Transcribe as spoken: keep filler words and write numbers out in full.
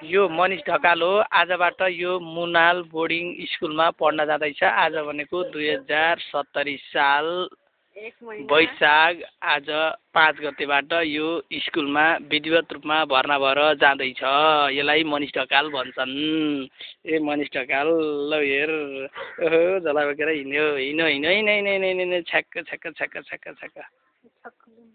यो मनिष ढकाल हो। आजबाट यो मुनाल बोर्डिङ स्कुलमा पढ्न जाँदैछ। आज भनेको दुई हजार सत्तरी साल वैशाख आज पाँच गतेबाट यो स्कुलमा विधिवत रूपमा भर्ना भएर जाँदैछ। यसलाई मनिष ढकाल भन्छन्। ए मनिष ढकाल ल हेर ओहो झला बोकेर हिँड्यो हिँड्यो हिँड्यो हिँड्यो हिँड्यो हिँड्यो छ्याक्क छ्याक्क छ्याक्क छ्याक्क छ्याक्क